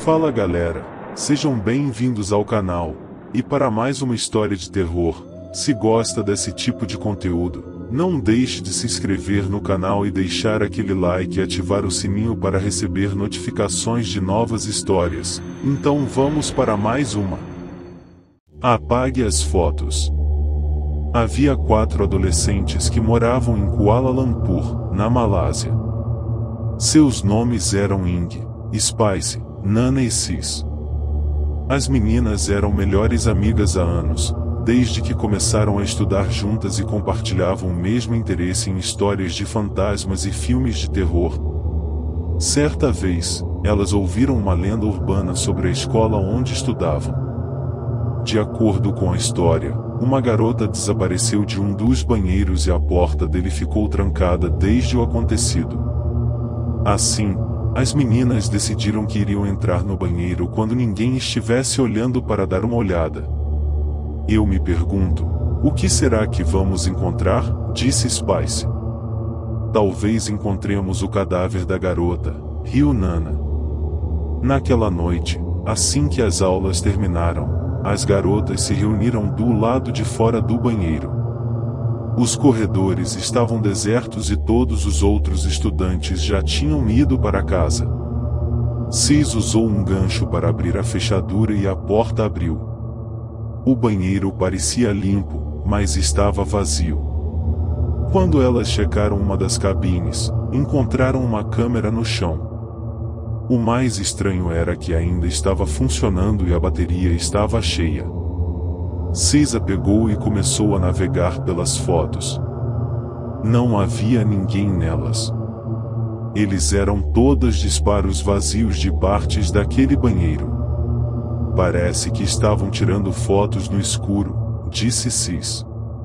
Fala galera, sejam bem-vindos ao canal, e para mais uma história de terror. Se gosta desse tipo de conteúdo, não deixe de se inscrever no canal e deixar aquele like e ativar o sininho para receber notificações de novas histórias. Então vamos para mais uma. Apague as fotos. Havia 4 adolescentes que moravam em Kuala Lumpur, na Malásia. Seus nomes eram Ing, Spice, Nana e Sis. As meninas eram melhores amigas há anos, desde que começaram a estudar juntas e compartilhavam o mesmo interesse em histórias de fantasmas e filmes de terror. Certa vez, elas ouviram uma lenda urbana sobre a escola onde estudavam. De acordo com a história, uma garota desapareceu de um dos banheiros e a porta dele ficou trancada desde o acontecido. Assim, as meninas decidiram que iriam entrar no banheiro quando ninguém estivesse olhando para dar uma olhada. Eu me pergunto, o que será que vamos encontrar? Disse Spice. Talvez encontremos o cadáver da garota, riu Nana. Naquela noite, assim que as aulas terminaram, as garotas se reuniram do lado de fora do banheiro. Os corredores estavam desertos e todos os outros estudantes já tinham ido para casa. Sis usou um gancho para abrir a fechadura e a porta abriu. O banheiro parecia limpo, mas estava vazio. Quando elas checaram uma das cabines, encontraram uma câmera no chão. O mais estranho era que ainda estava funcionando e a bateria estava cheia. Sis a pegou e começou a navegar pelas fotos. Não havia ninguém nelas. Eles eram todas disparos vazios de partes daquele banheiro. Parece que estavam tirando fotos no escuro, disse Sis.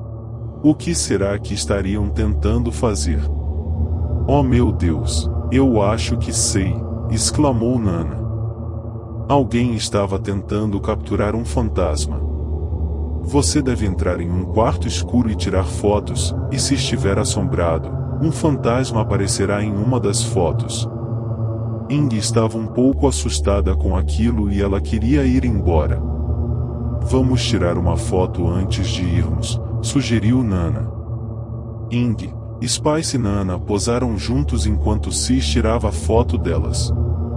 O que será que estariam tentando fazer? Oh meu Deus, eu acho que sei, exclamou Nana. Alguém estava tentando capturar um fantasma. Você deve entrar em um quarto escuro e tirar fotos, e se estiver assombrado, um fantasma aparecerá em uma das fotos. Ing estava um pouco assustada com aquilo e ela queria ir embora. Vamos tirar uma foto antes de irmos, sugeriu Nana. Ing, Spice e Nana posaram juntos enquanto Sis tirava a foto delas.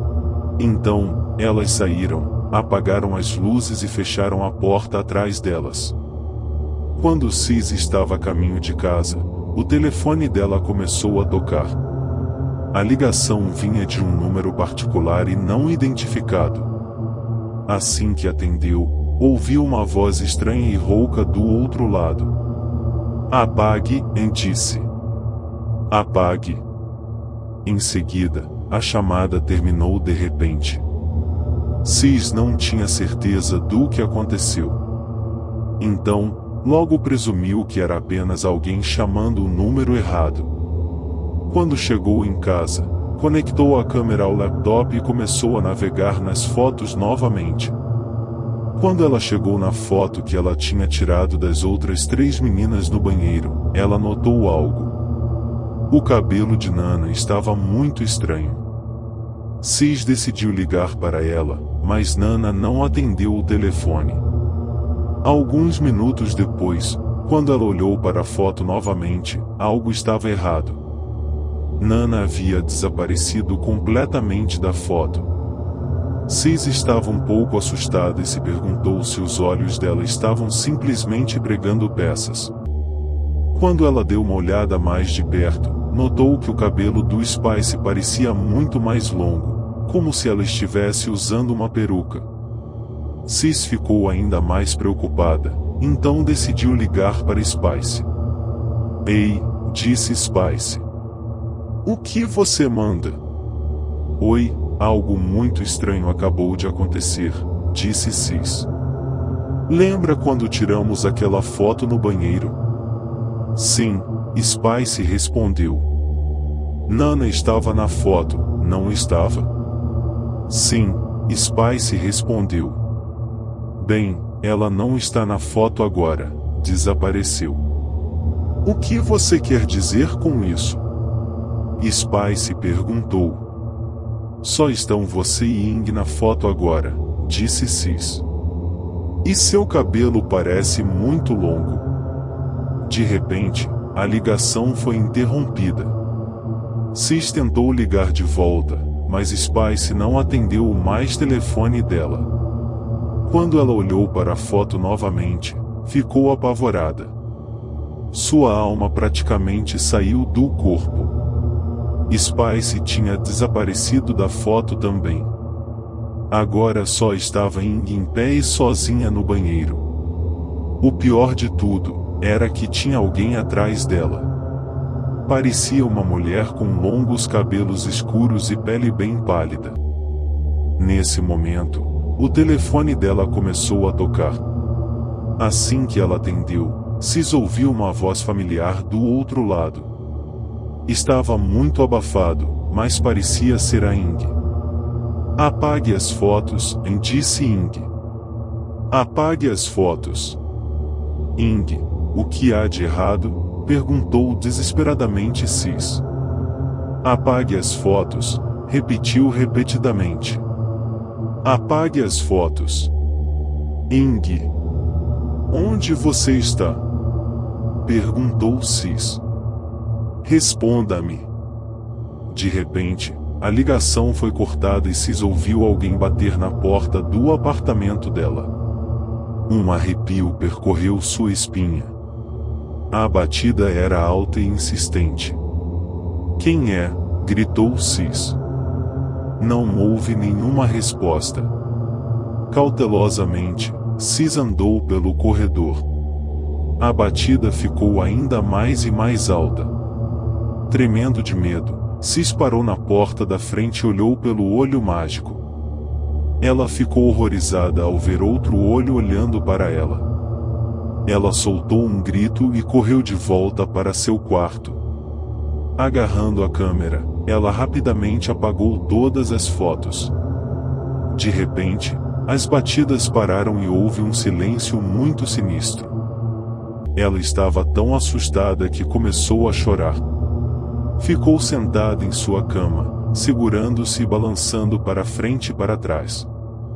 Então, elas saíram, apagaram as luzes e fecharam a porta atrás delas. Quando Sis estava a caminho de casa, o telefone dela começou a tocar. A ligação vinha de um número particular e não identificado. Assim que atendeu, ouviu uma voz estranha e rouca do outro lado. Apague, disse. Apague. Em seguida, a chamada terminou de repente. Sis não tinha certeza do que aconteceu. Então, logo presumiu que era apenas alguém chamando o número errado. Quando chegou em casa, conectou a câmera ao laptop e começou a navegar nas fotos novamente. Quando ela chegou na foto que ela tinha tirado das outras 3 meninas no banheiro, ela notou algo. O cabelo de Nana estava muito estranho. Sis decidiu ligar para ela, mas Nana não atendeu o telefone. Alguns minutos depois, quando ela olhou para a foto novamente, algo estava errado. Nana havia desaparecido completamente da foto. Sis estava um pouco assustada e se perguntou se os olhos dela estavam simplesmente pregando peças. Quando ela deu uma olhada mais de perto, notou que o cabelo do Spice parecia muito mais longo, como se ela estivesse usando uma peruca. Sis ficou ainda mais preocupada, então decidiu ligar para Spice. Ei, disse Spice. O que você manda? Oi, algo muito estranho acabou de acontecer, disse Sis. Lembra quando tiramos aquela foto no banheiro? Sim, Spice respondeu. Nana estava na foto, não estava? Sim, Spice respondeu. Bem, ela não está na foto agora, desapareceu. O que você quer dizer com isso? Spice perguntou. Só estão você e Ying na foto agora, disse Cis. E seu cabelo parece muito longo. De repente, a ligação foi interrompida. Cis tentou ligar de volta, mas Spice não atendeu mais telefone dela. Quando ela olhou para a foto novamente, ficou apavorada. Sua alma praticamente saiu do corpo. Spice tinha desaparecido da foto também. Agora só estava Ying em pé e sozinha no banheiro. O pior de tudo era que tinha alguém atrás dela. Parecia uma mulher com longos cabelos escuros e pele bem pálida. Nesse momento, o telefone dela começou a tocar. Assim que ela atendeu, Cis ouviu uma voz familiar do outro lado. Estava muito abafado, mas parecia ser a Ying. Apague as fotos, disse Ying. Apague as fotos. Ying, o que há de errado? Perguntou desesperadamente Cis. Apague as fotos, repetiu repetidamente. Apague as fotos. Ying. Onde você está? Perguntou Cis. Responda-me. De repente, a ligação foi cortada e Cis ouviu alguém bater na porta do apartamento dela. Um arrepio percorreu sua espinha. A batida era alta e insistente. Quem é? Gritou Cis. Não houve nenhuma resposta. Cautelosamente, Cis andou pelo corredor. A batida ficou ainda mais e mais alta. Tremendo de medo, Cis parou na porta da frente e olhou pelo olho mágico. Ela ficou horrorizada ao ver outro olho olhando para ela. Ela soltou um grito e correu de volta para seu quarto. Agarrando a câmera, ela rapidamente apagou todas as fotos. De repente, as batidas pararam e houve um silêncio muito sinistro. Ela estava tão assustada que começou a chorar. Ficou sentada em sua cama, segurando-se e balançando para frente e para trás.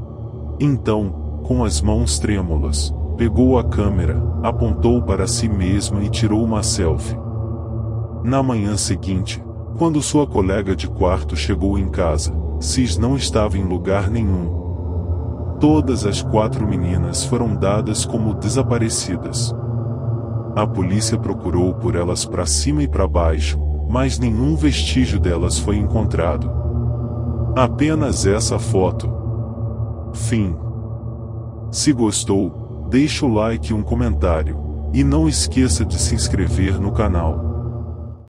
Então, com as mãos trêmulas, pegou a câmera, apontou para si mesma e tirou uma selfie. Na manhã seguinte, quando sua colega de quarto chegou em casa, Cis não estava em lugar nenhum. Todas as 4 meninas foram dadas como desaparecidas. A polícia procurou por elas para cima e para baixo, mas nenhum vestígio delas foi encontrado. Apenas essa foto. Fim. Se gostou, deixe o like e um comentário, e não esqueça de se inscrever no canal.